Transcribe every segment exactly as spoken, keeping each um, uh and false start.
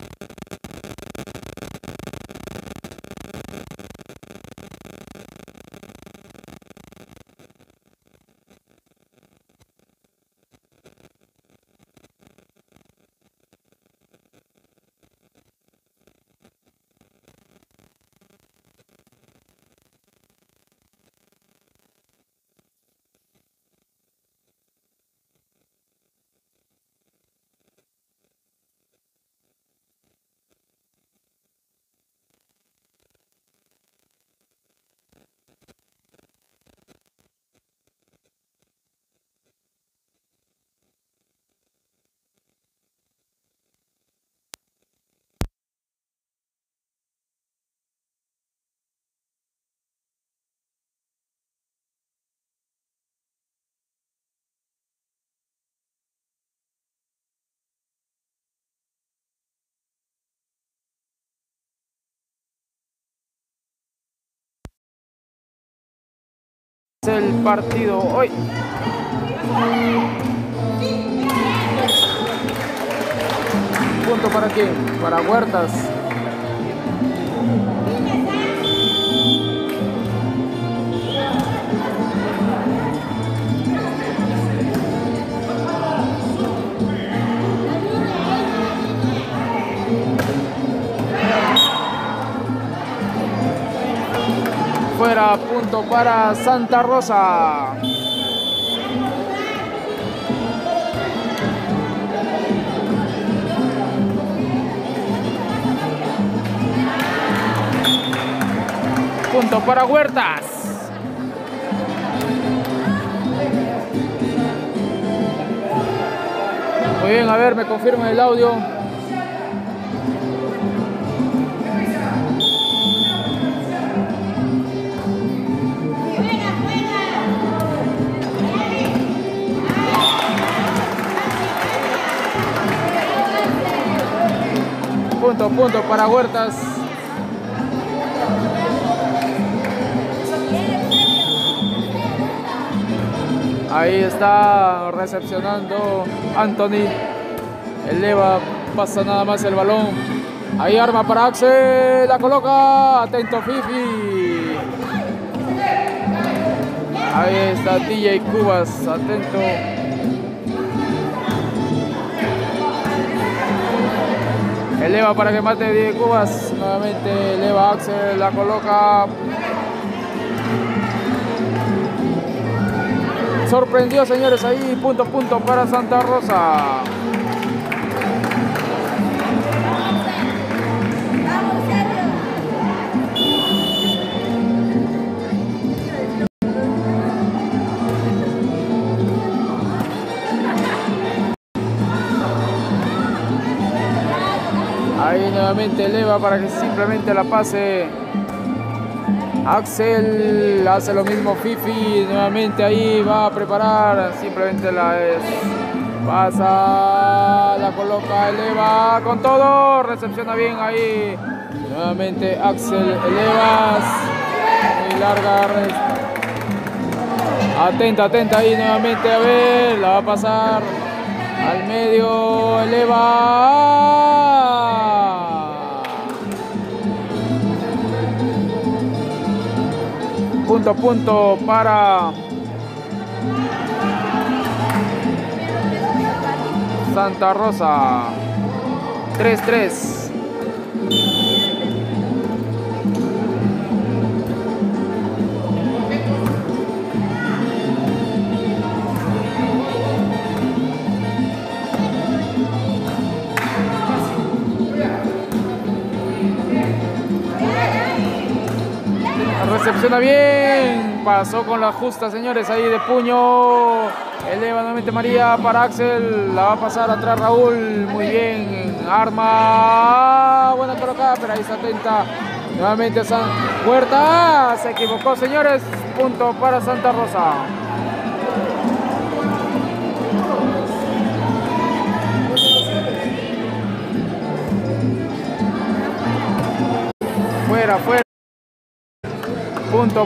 El partido hoy. Punto para quién, para Huertas. Fuera, punto para Santa Rosa. Punto para Huertas. Muy bien, a ver, me confirman el audio. Punto, punto para Huertas. Ahí está recepcionando Anthony. Eleva, pasa nada más el balón. Ahí arma para Axel, la coloca. Atento Fifi. Ahí está D J Cubas, atento. Eleva para que mate D J Cubas. Nuevamente eleva Axel, la coloca. Sorprendió, señores, ahí punto punto para Santa Rosa. Ahí nuevamente eleva para que simplemente la pase. Axel hace lo mismo Fifi, nuevamente ahí va a preparar, simplemente la es, pasa, la coloca, eleva con todo, recepciona bien ahí, nuevamente Axel, elevas, muy larga, atenta, atenta ahí nuevamente, a ver, la va a pasar al medio, eleva. Punto, punto para Santa Rosa. tres tres. Recepciona bien, pasó con la justa, señores, ahí de puño, eleva nuevamente María para Axel, la va a pasar atrás Raúl, muy bien, arma, buena colocada, pero ahí está atenta, nuevamente San Huerta, se equivocó, señores, punto para Santa Rosa. Fuera, fuera. Punto.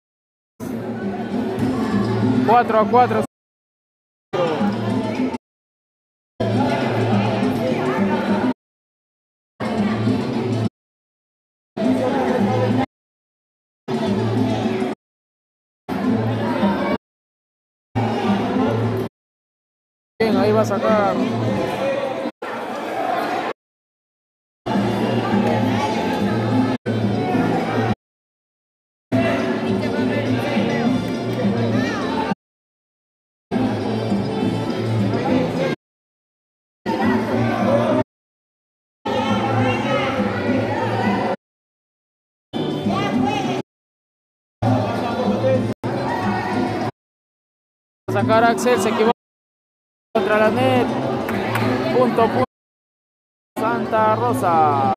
cuatro a cuatro. va a sacar. Sacar a Axel, se equivoca contra la net. Punto, punto. Santa Rosa.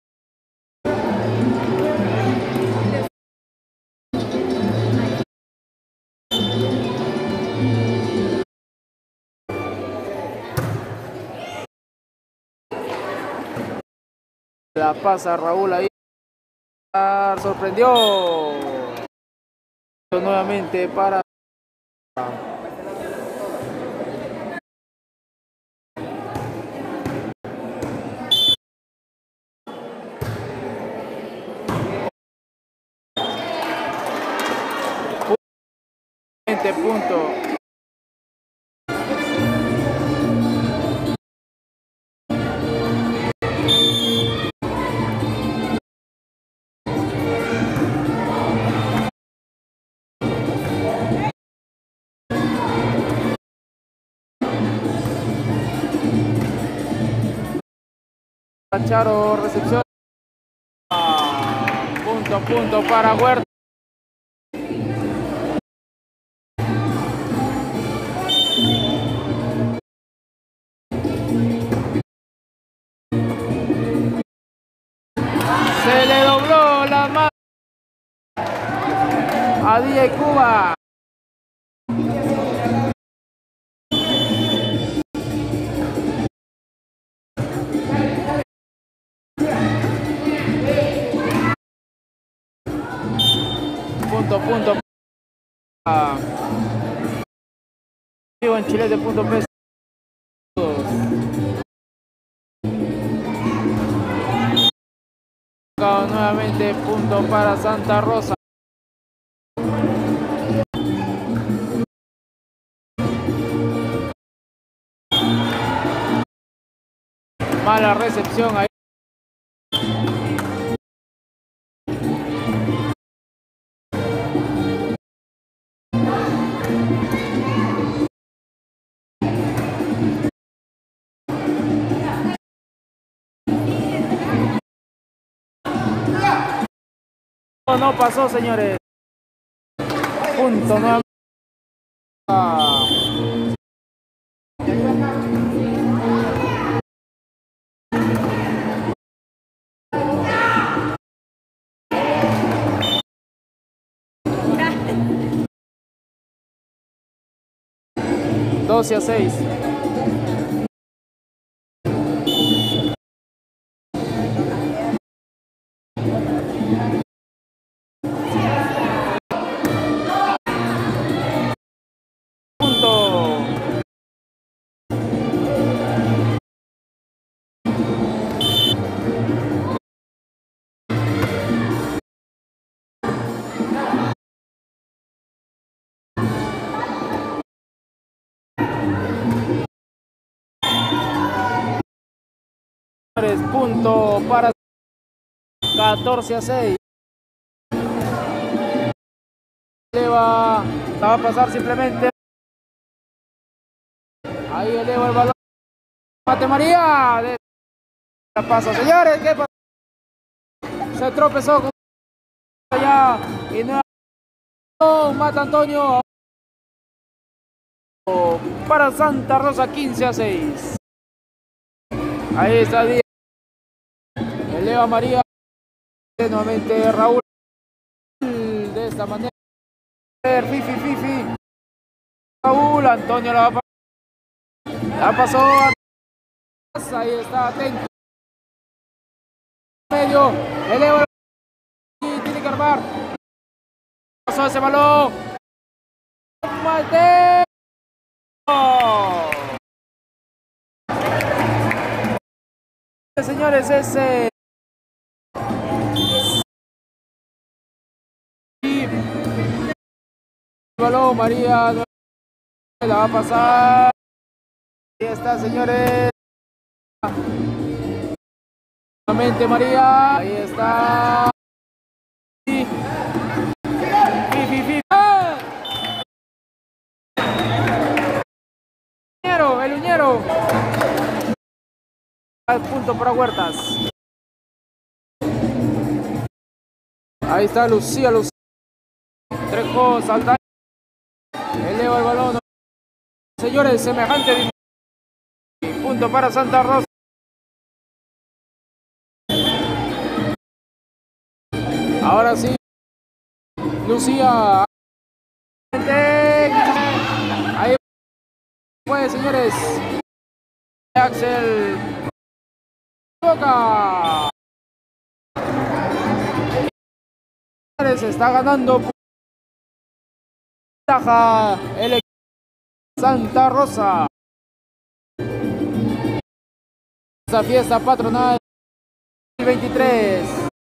La pasa Raúl ahí. Sorprendió. Nuevamente para punto. Charo, recepción. Ah, punto, punto para Huerta. Se le dobló la mano a D J Cuba. Punto, punto. Ah. Vivo en Chile de punto peso. Nuevamente punto para Santa Rosa. Mala recepción ahí. No, no pasó, señores. Punto nueve. Ah. doce a seis. Punto. Punto para catorce a seis. Eleva, la va a pasar simplemente. Ahí eleva el balón. Mate María. La pasa, señores. ¿Qué pasa? Se tropezó con allá y no mata Antonio para Santa Rosa. Quince a seis. Ahí está Díaz. Eleva María. Nuevamente Raúl. De esta manera. Fifi, Fifi. Raúl. Antonio la va a pasar. La pasó. Ahí está, atento. Medio. Eleva. Y tiene que armar. Pasó ese balón. Mateo. Señores, ese. Balón, María la va a pasar. Ahí está, señores. Nuevamente María. Ahí está. Fi, fi, fi. ¡Ah! El Uñero. Al punto para Huertas. Ahí está Lucía, Lucía. Trejo, salta. Eleva el balón. Señores, semejante. Punto para Santa Rosa. Ahora sí. Lucía. Ahí pues, señores. Axel. Boca. Se está ganando. Ventaja el equipo Santa Rosa. Esta fiesta patronal veintitrés.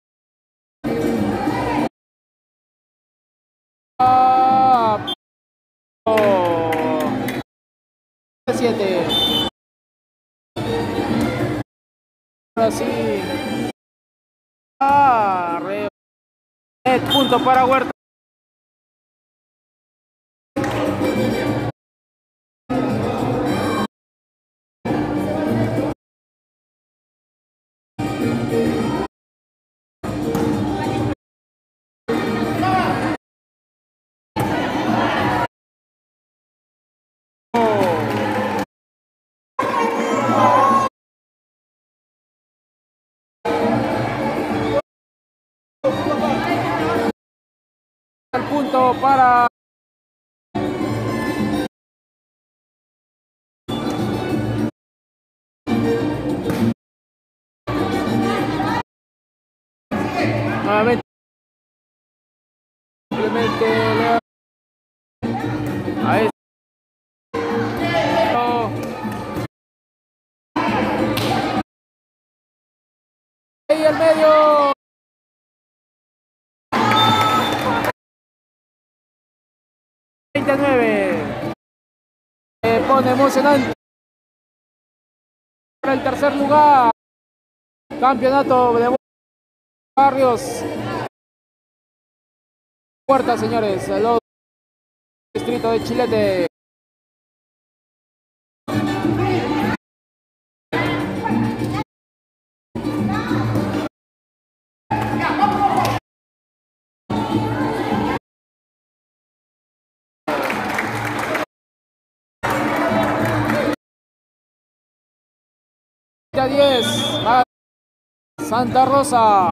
Ah, oh, siete. Ahora sí. Ah, re... punto para Huerta. El punto para nuevamente. Simplemente ahí ahí el medio. veintinueve. Se pone emocionante para el tercer lugar. Campeonato de Barrios. Puerta, señores. El distrito de Chilete. A diez. Santa Rosa.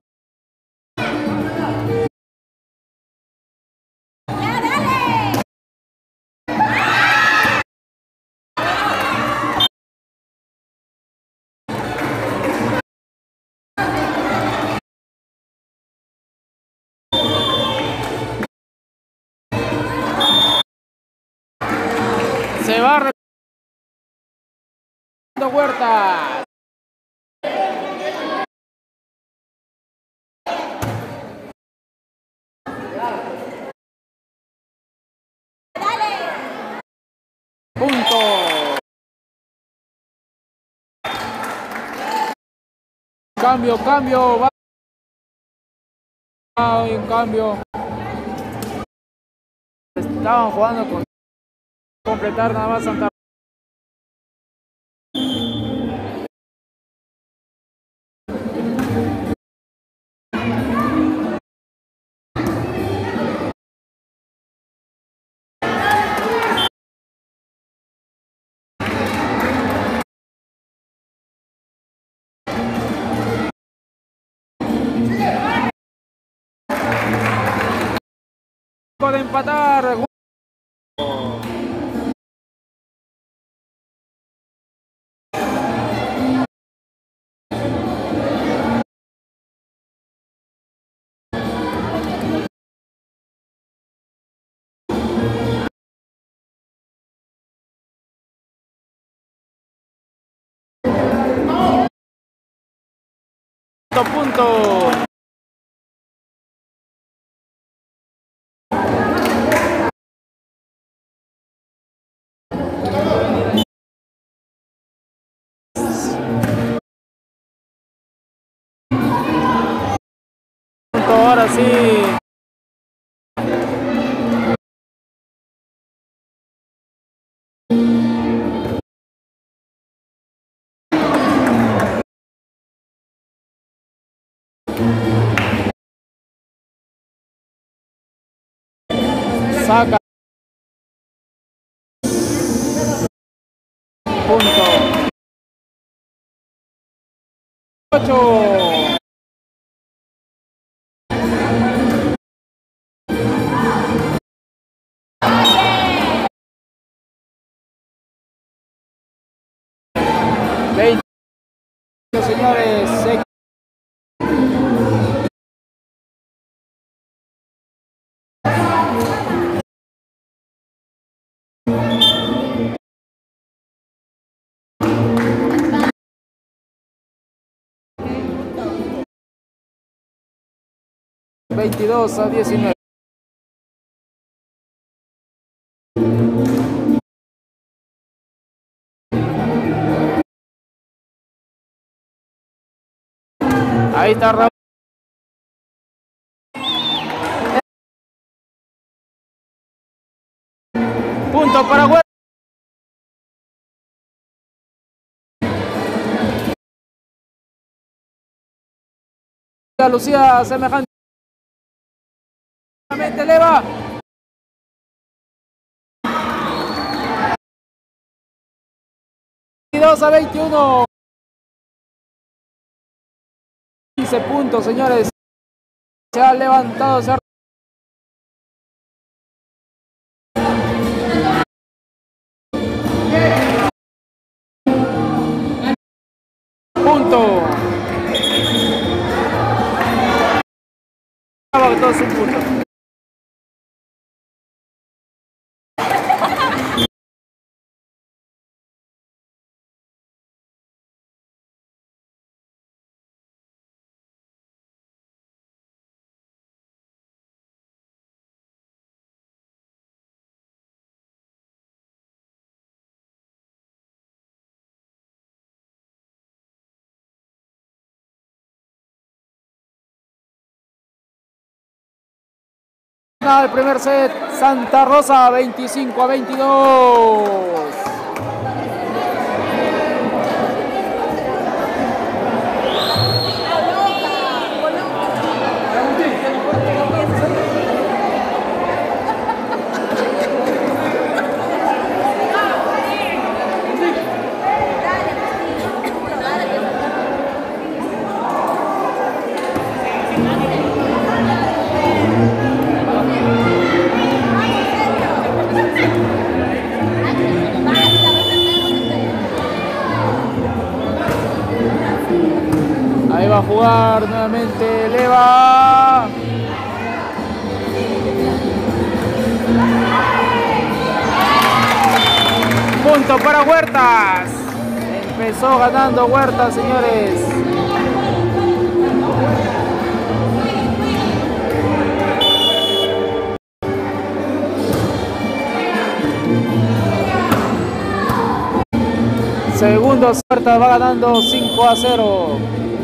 Se va Huerta. Punto. Cambio, cambio. Va. Hay un cambio. Estaban jugando con completar nada más Santa. De empatar. Punto. ahora sí. Saca. Punto. ocho. veinte, señores. veintidós a diecinueve. Ahí está Raúl. Punto para Huerta. Lucía semejante. Eleva. veintidós a veintiuno. quince puntos, señores. Se ha levantado. Se ha... Punto. Todo es un punto. El primer set, Santa Rosa veinticinco a veintidós. Ahí va a jugar nuevamente Leva. Punto para Huertas. Empezó ganando Huertas, señores. Segundo, Huertas va ganando cinco a cero.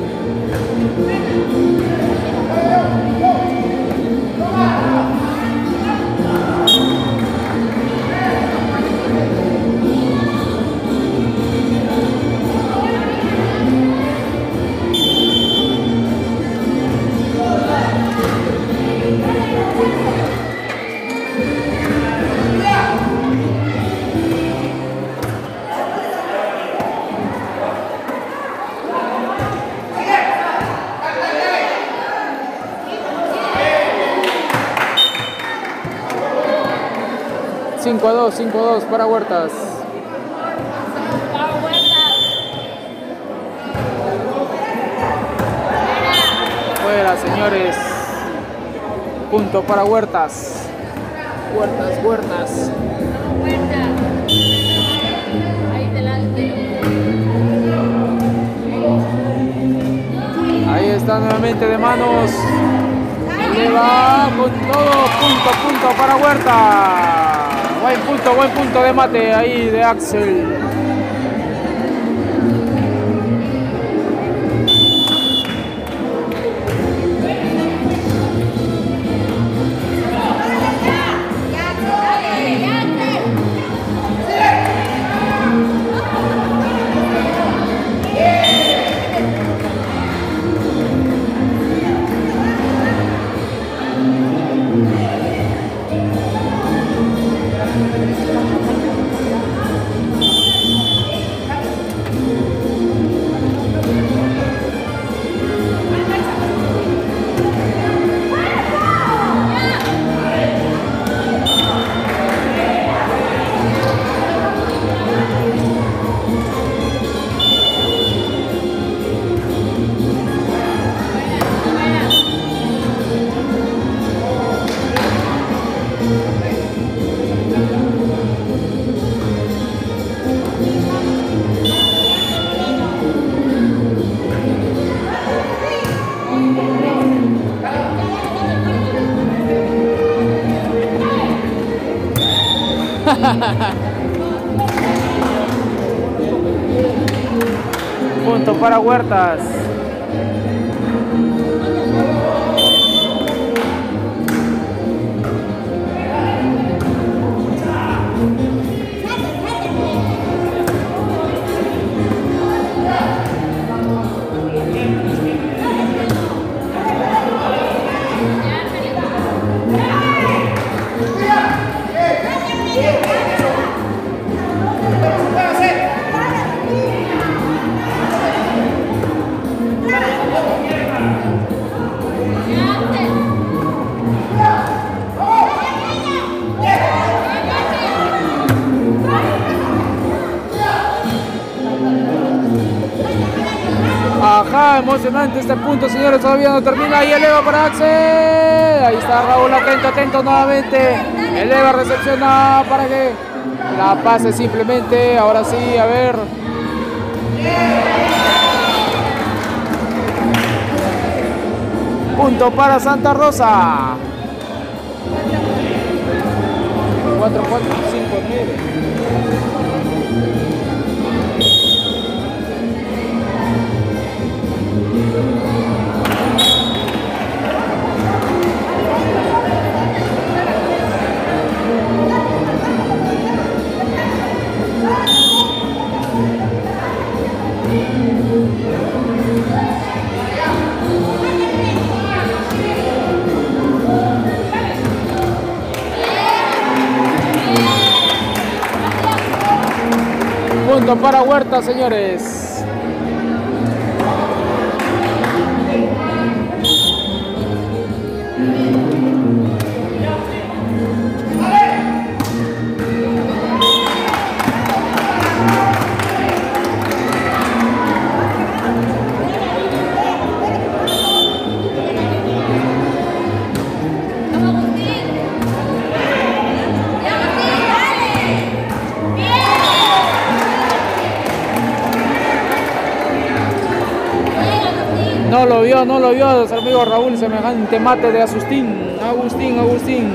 cinco a dos, cinco a dos para Huertas. Fuera, señores. Punto para Huertas. Huertas, Huertas. Ahí está nuevamente de manos. Le va con todo. Punto, punto para Huerta. Buen punto, buen punto de mate ahí de Axel. Punto para Huertas. Ajá, emocionante este punto, señores, todavía no termina, y eleva para Axel, ahí está Raúl, atento, atento nuevamente, eleva, recepciona para que la pase simplemente, ahora sí, a ver. Punto para Santa Rosa. cuatro, cuatro, cinco, nueve. Punto para Huerta, señores. No lo vio, no lo vio, su amigo Raúl, semejante mate de Agustín, Agustín, Agustín.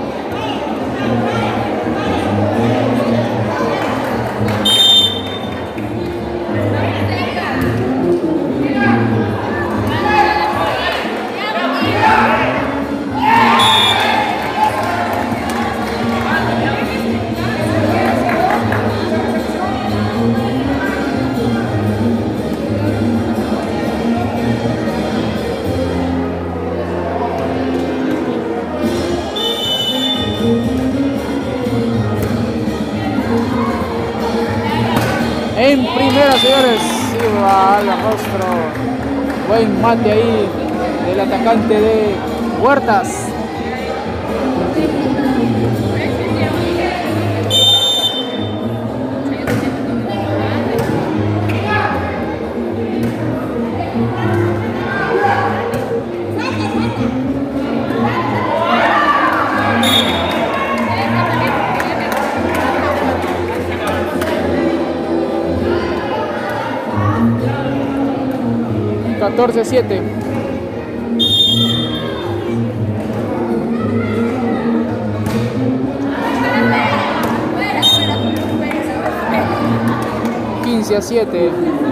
En primera, señores, iba al rostro, buen mate ahí del atacante de Huertas. catorce siete. quince a siete.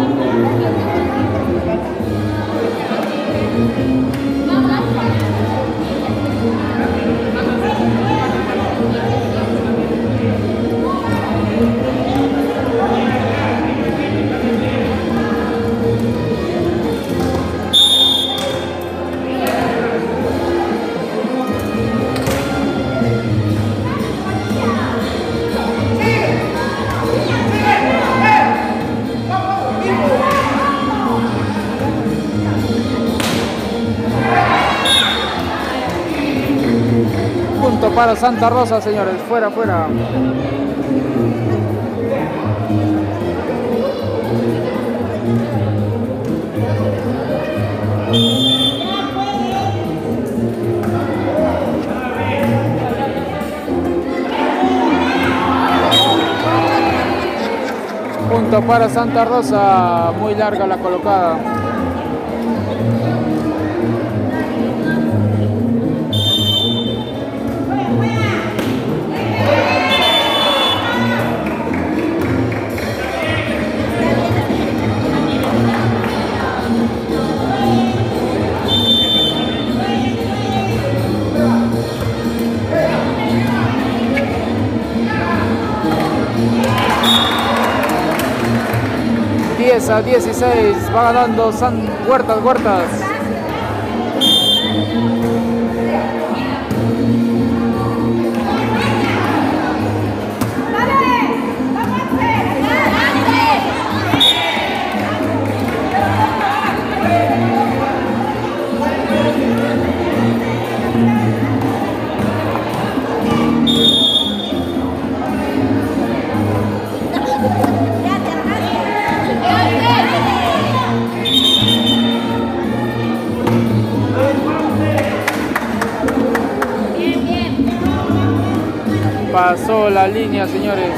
Para Santa Rosa, señores, fuera, fuera. Punto para Santa Rosa, muy larga la colocada. diez a dieciséis. Va ganando San Huertas Huertas. Pasó la línea, señores.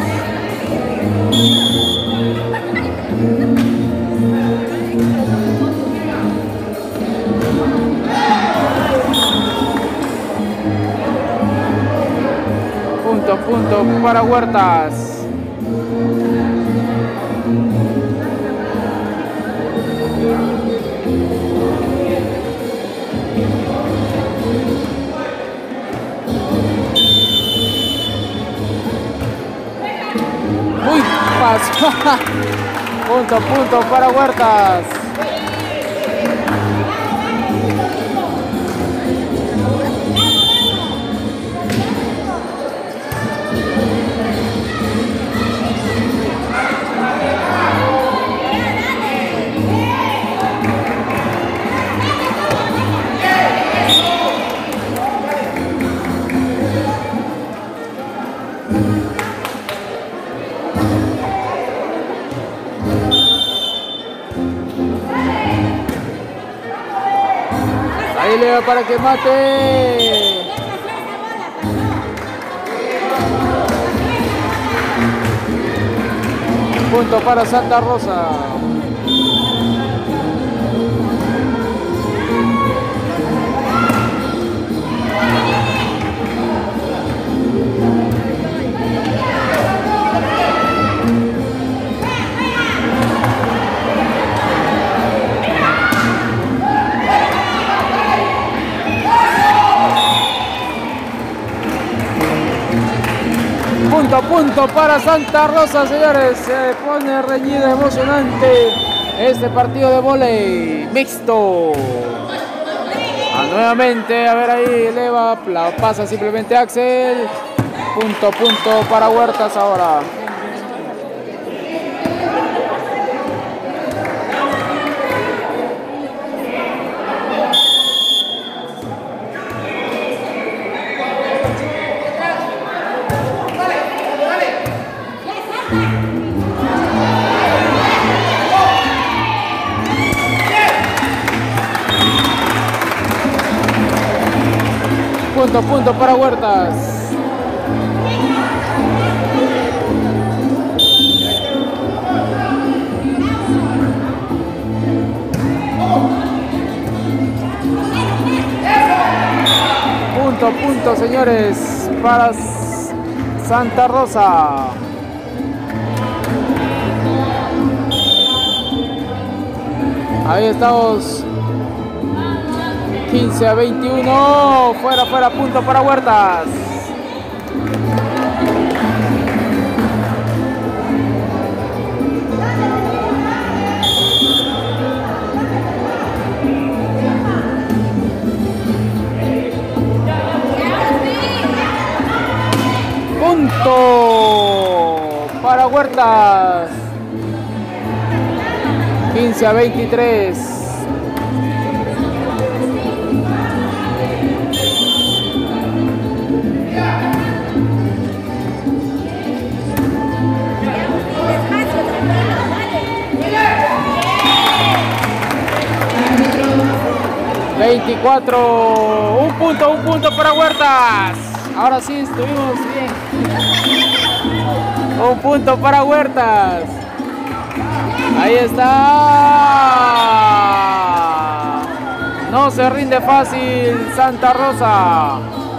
Punto, punto para Huertas. Uy, pasó. Punto, punto para Huertas. Ahí le va para que mate. Punto para Santa Rosa. Punto a punto para Santa Rosa, señores. Se pone reñido, emocionante este partido de vóley mixto. Ah, nuevamente, a ver ahí, eleva, la pasa simplemente Axel. Punto a punto para Huertas ahora. Punto, punto para Huertas. Punto, punto, señores, para Santa Rosa. Ahí estamos. quince a veintiuno, fuera, fuera, punto para Huertas. Punto para Huertas. quince a veintitrés. veinticuatro, un punto, un punto para Huertas. Ahora sí estuvimos bien. Un punto para Huertas. Ahí está. No se rinde fácil Santa Rosa.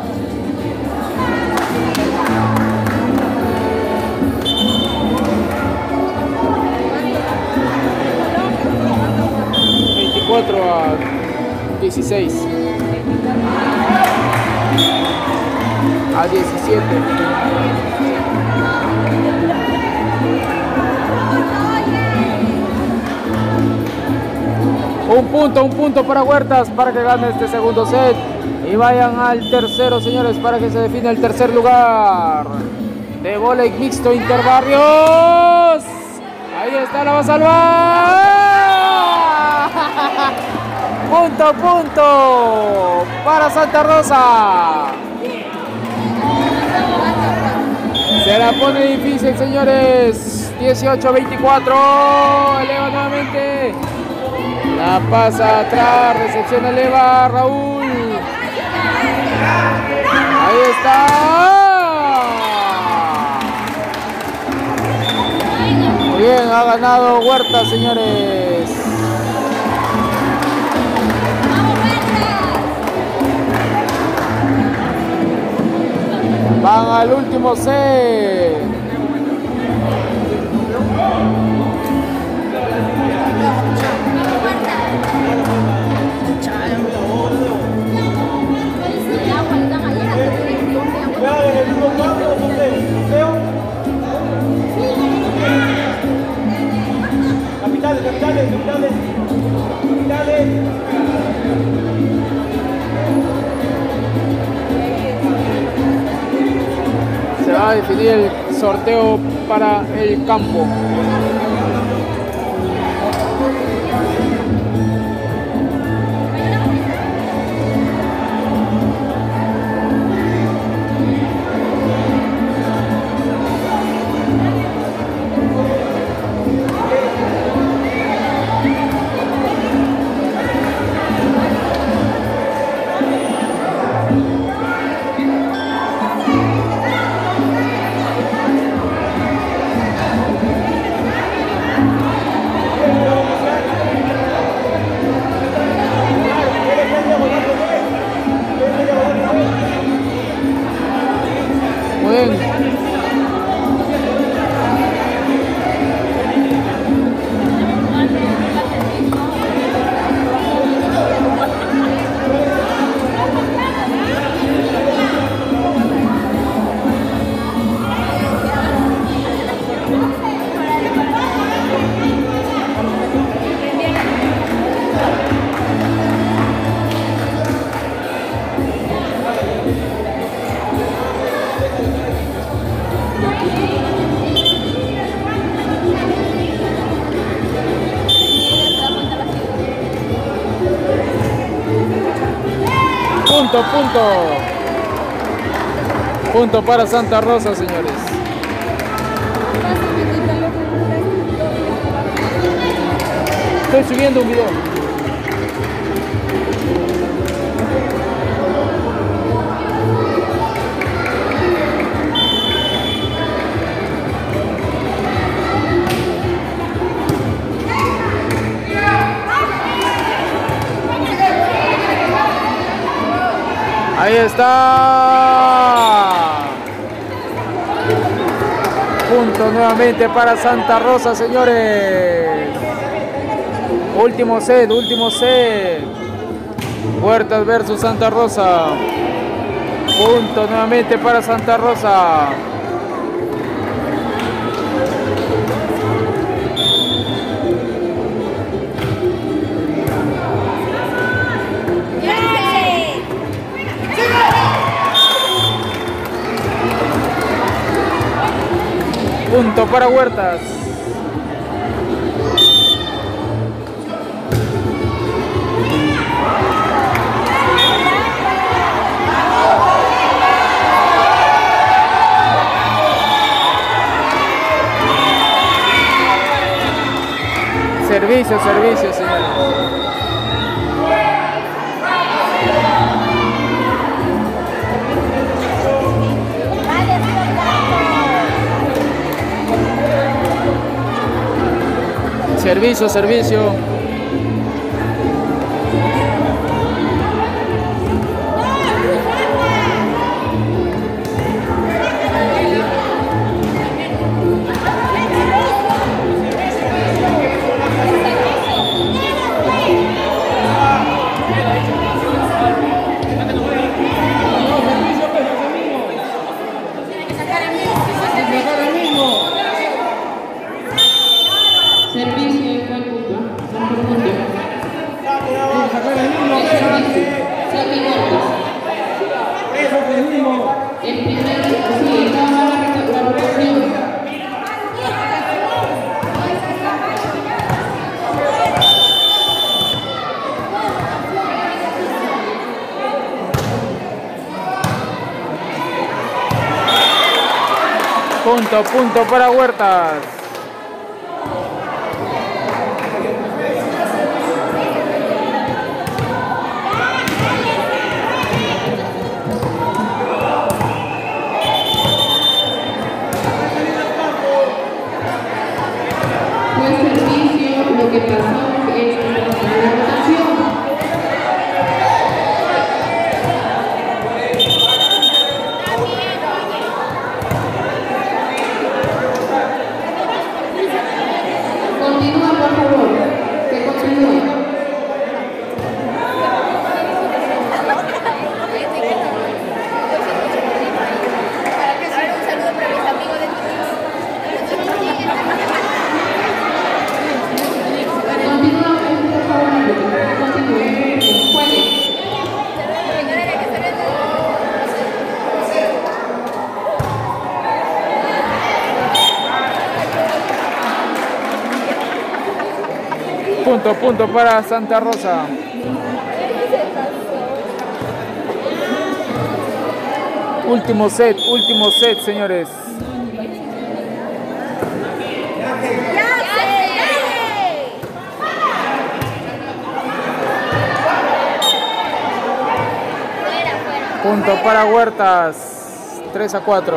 veinticuatro a dieciséis. A diecisiete. Un punto, un punto para Huertas para que gane este segundo set. Y vayan al tercero, señores, para que se define el tercer lugar de vóley mixto interbarrios. Ahí está, la va a salvar. Punto, punto para Santa Rosa. Se la pone difícil, señores. dieciocho a veinticuatro. Eleva nuevamente. La pasa atrás. Recepción eleva Raúl. Ahí está. Muy bien, ha ganado Huerta, señores. Van al último set. Capitales, capitales, capitales, capitales. Se va a definir el sorteo para el campo. Punto, punto. Punto para Santa Rosa, señores. Estoy subiendo un video. Ahí está. Punto nuevamente para Santa Rosa, señores. Último set, último set. Huertas versus Santa Rosa. Punto nuevamente para Santa Rosa. Punto para Huertas. Servicio, servicio, señores. Servicio, servicio. En primero, sí, estaba la recuperación. Punto, punto para Huertas. Lo que pasó es la votación. Continúa, por favor. Que continúe. Punto, punto para Santa Rosa. Último set, último set, señores. Punto para Huertas. tres a cuatro.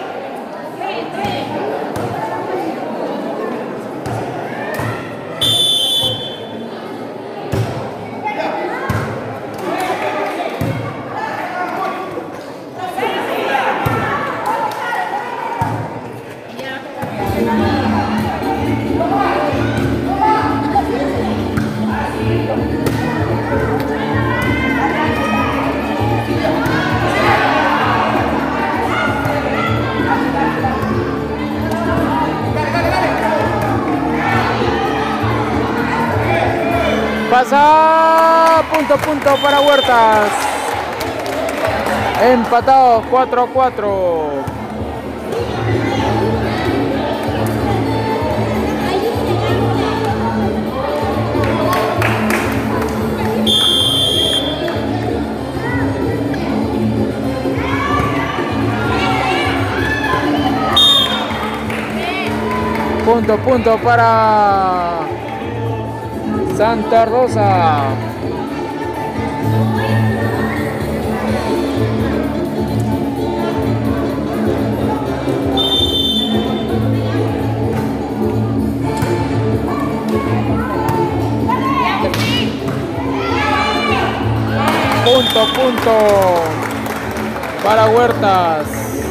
Pasa, punto, punto para Huertas. Empatados cuatro a cuatro. Punto, punto para Santa Rosa. Punto, punto para Huertas.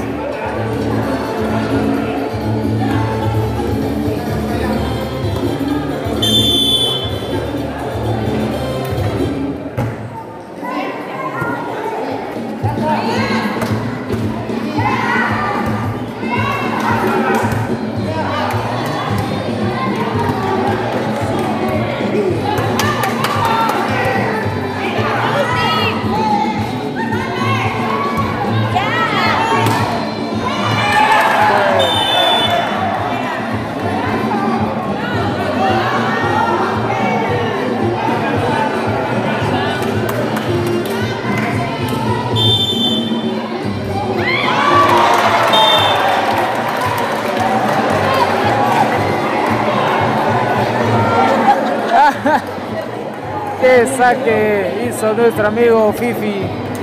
Qué saque hizo nuestro amigo Fifi.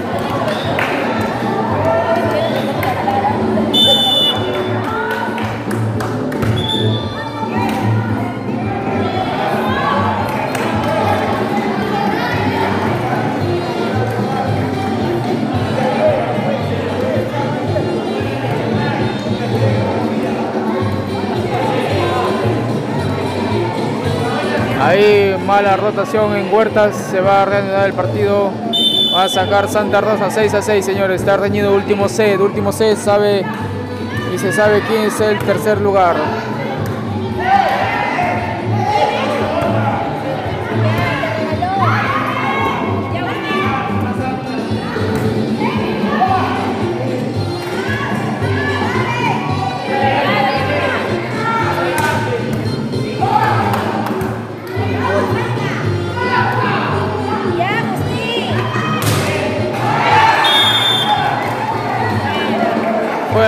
Ahí mala rotación en Huertas, se va a reanudar el partido, va a sacar Santa Rosa seis a seis, señores, está reñido último set, último set, sabe y se sabe quién es el tercer lugar.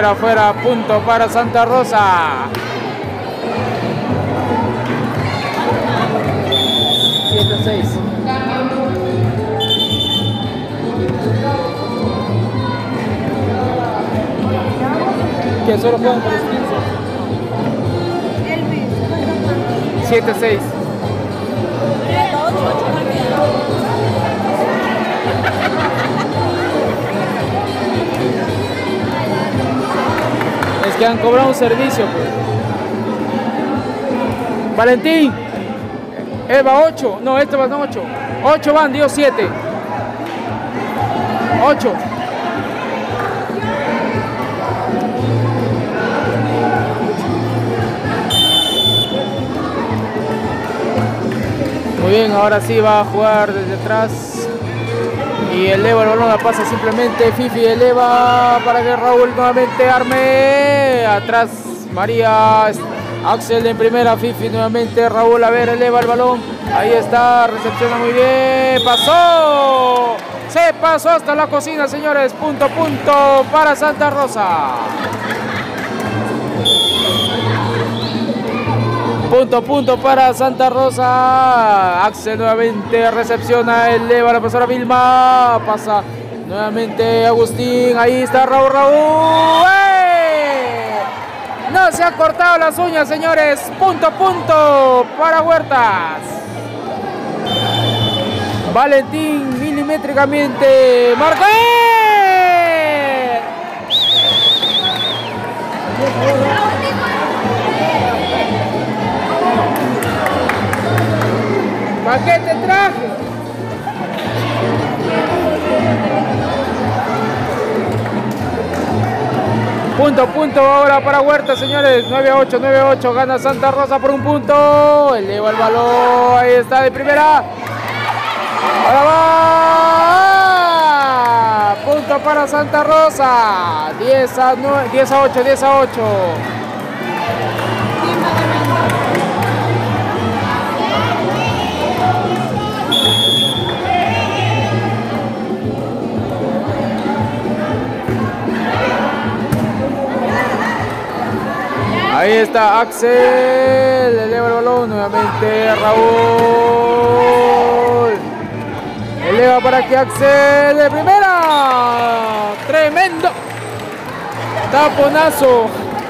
Primera afuera, punto para Santa Rosa. siete seis. Que solo juegan por los quince. siete seis. Es que han cobrado un servicio, pues. Valentín. Eva ocho. No, este van ocho. ocho van, Dios siete. ocho. Muy bien, ahora sí va a jugar desde atrás y eleva el balón, la pasa simplemente Fifi, eleva para que Raúl nuevamente arme, atrás María, Axel en primera, Fifi nuevamente, Raúl, a ver, eleva el balón, ahí está, recepciona muy bien, pasó, se pasó hasta la cocina, señores, punto, punto para Santa Rosa. Punto, punto para Santa Rosa. Axel nuevamente recepciona, eleva la pasora Vilma. Pasa nuevamente Agustín. Ahí está Raúl, Raúl. ¡Eh! No se han cortado las uñas, señores. Punto, punto para Huertas. Valentín milimétricamente marcó. ¡Eh! ¿Para qué te traje? Punto, punto ahora para Huerta, señores. nueve a ocho, nueve a ocho. Gana Santa Rosa por un punto. Eleva el balón. Ahí está de primera. Ahora va. Punto para Santa Rosa. diez a ocho, diez a ocho. Ahí está Axel, eleva el balón nuevamente Raúl, eleva para que Axel de primera, tremendo taponazo,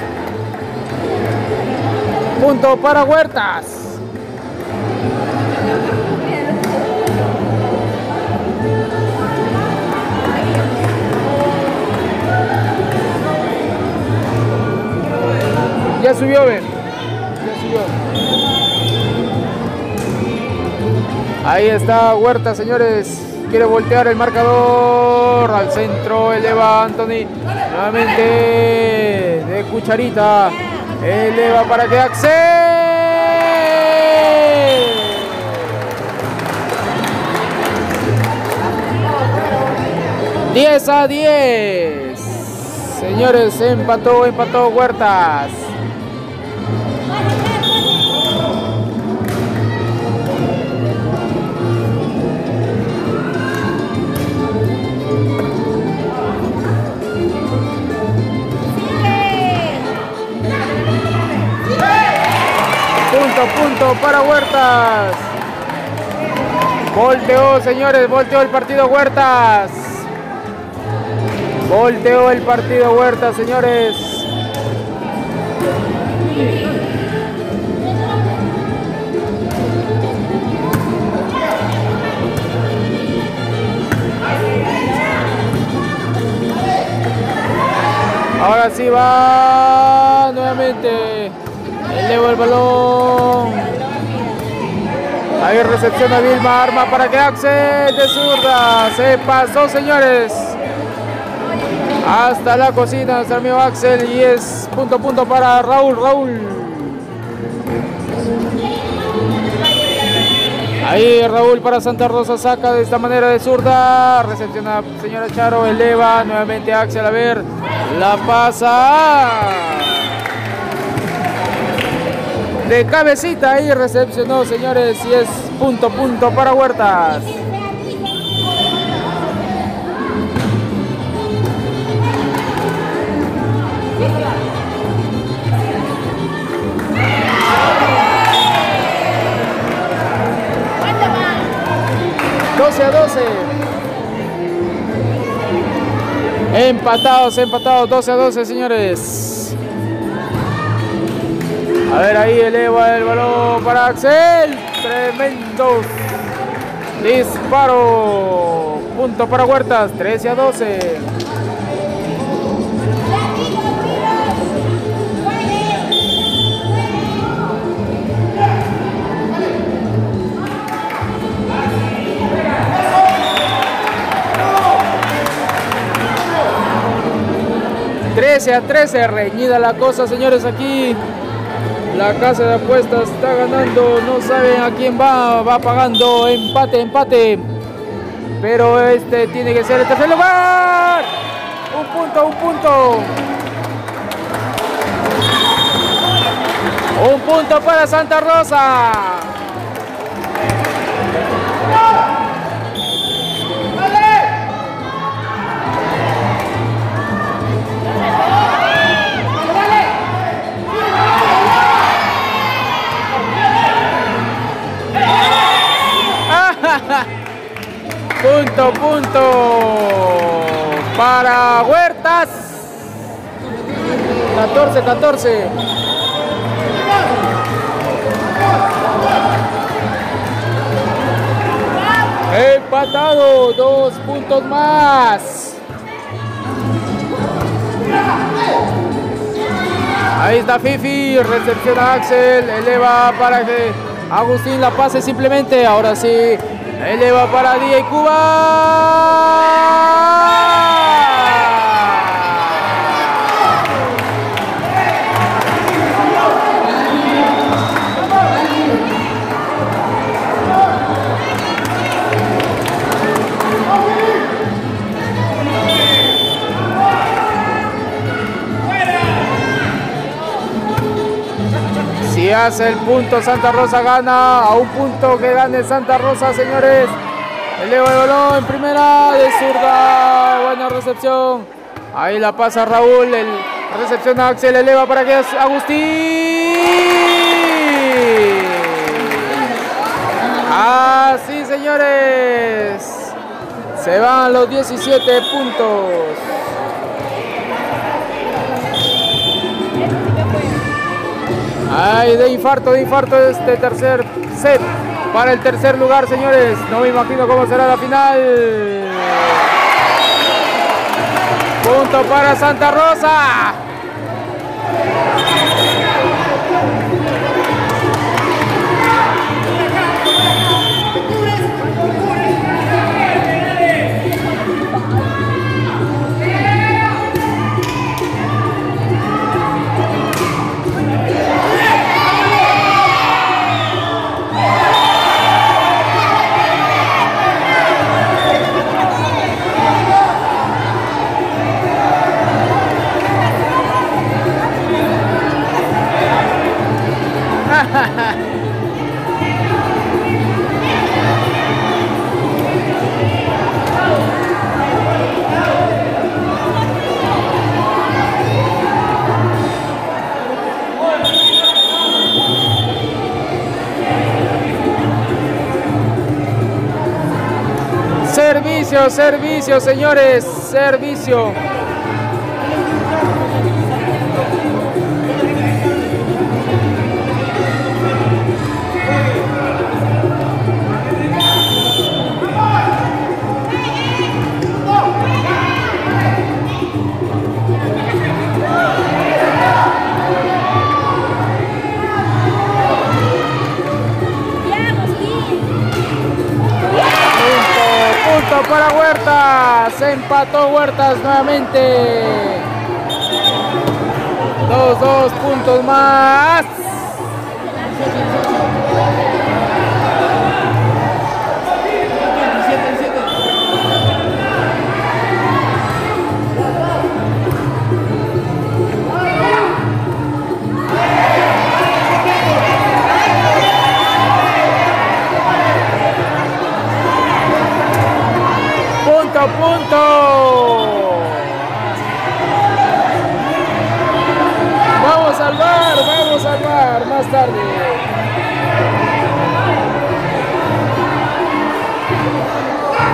punto para Huertas. Ya subió, ven. Ya subió. Ahí está Huerta, señores. Quiere voltear el marcador. Al centro eleva Anthony. Nuevamente de cucharita. Eleva para que Axel. diez a diez. Señores, empató, empató Huertas. Punto, punto para Huertas. Volteó, señores, volteó el partido Huertas. Volteó el partido Huertas, señores. Ahora sí va nuevamente. Eleva el balón. Ahí recepciona Vilma, arma para que Axel de zurda. Se pasó, señores. Hasta la cocina, nuestro amigo Axel. Y es punto punto para Raúl. Raúl. Ahí Raúl para Santa Rosa, saca de esta manera de zurda. Recepciona señora Charo, eleva nuevamente Axel. A ver, la pasa. De cabecita ahí recepcionó, señores, y es punto punto para Huertas. a doce. Empatados, empatados, doce a doce, señores. A ver, ahí eleva el balón para Axel. Tremendo disparo. Punto para Huertas, trece a doce. trece a trece, reñida la cosa, señores. Aquí la casa de apuestas está ganando, no saben a quién va, va pagando. Empate, empate, pero este tiene que ser el tercer lugar. Un punto, un punto. Un punto para Santa Rosa. Punto, punto para Huertas. catorce a catorce. Empatado, dos puntos más. Ahí está Fifi, recepciona Axel, eleva para que Agustín la pase simplemente. Ahora sí, eleva para Día y Cuba. Si hace el punto, Santa Rosa gana. A un punto que gane Santa Rosa, señores. Eleva el balón en primera de zurda. Buena recepción. Ahí la pasa Raúl. El recepción a Axel. Eleva para que Agustín. Así, señores. Se van los diecisiete puntos. Ay, de infarto, de infarto este tercer set para el tercer lugar, señores. No me imagino cómo será la final. Punto para Santa Rosa. Servicio, servicio, señores, servicio. Para Huertas, se empató Huertas nuevamente. Dos, dos puntos más. Punto. Vamos al bar, vamos al bar más tarde.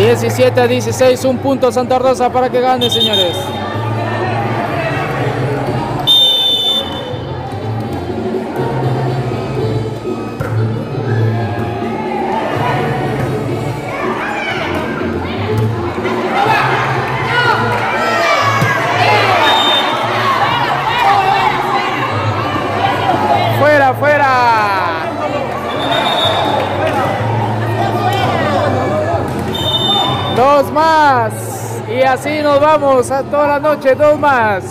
diecisiete a dieciséis, un punto Santa Rosa para que gane, señores. Fuera, fuera. Dos más. Y así nos vamos a toda la noche, dos más.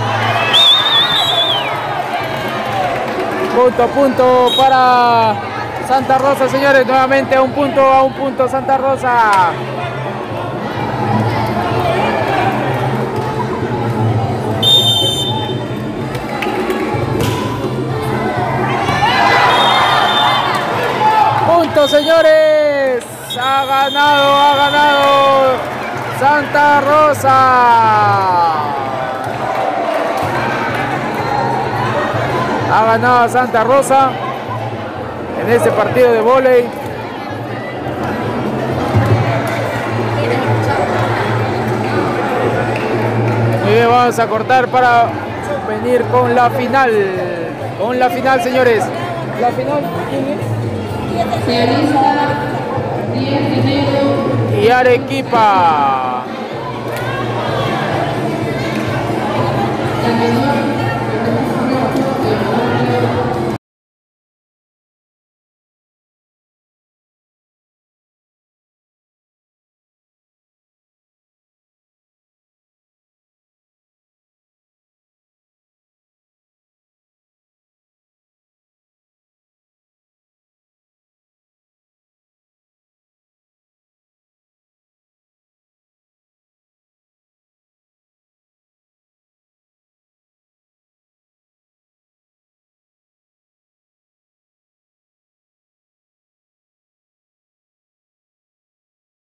Punto a punto para Santa Rosa, señores. Nuevamente a un punto, a un punto Santa Rosa. Punto, señores. Ha ganado, ha ganado Santa Rosa. Ha ganado Santa Rosa en este partido de vóley. Muy bien, vamos a cortar para venir con la final. Con la final, señores. La final, ¿quién es? Se alista diez de enero. Y Arequipa.